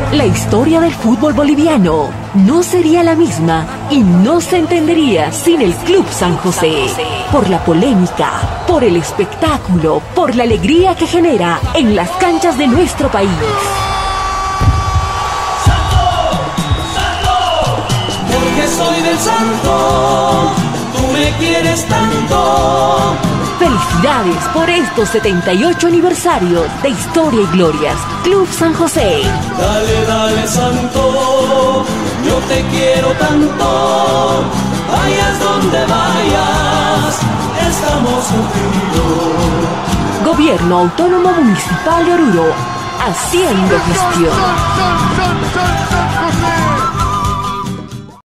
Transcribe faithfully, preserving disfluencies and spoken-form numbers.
La historia del fútbol boliviano no sería la misma y no se entendería sin el Club San José. Por la polémica, por el espectáculo, por la alegría que genera en las canchas de nuestro país. Porque soy del Santo, tú me quieres tanto. Felicidades por estos setenta y ocho aniversarios de historia y glorias. Club San José. Dale, dale, Santo, yo te quiero tanto. Vayas donde vayas, estamos contigo. Gobierno Autónomo Municipal de Oruro, haciendo gestión.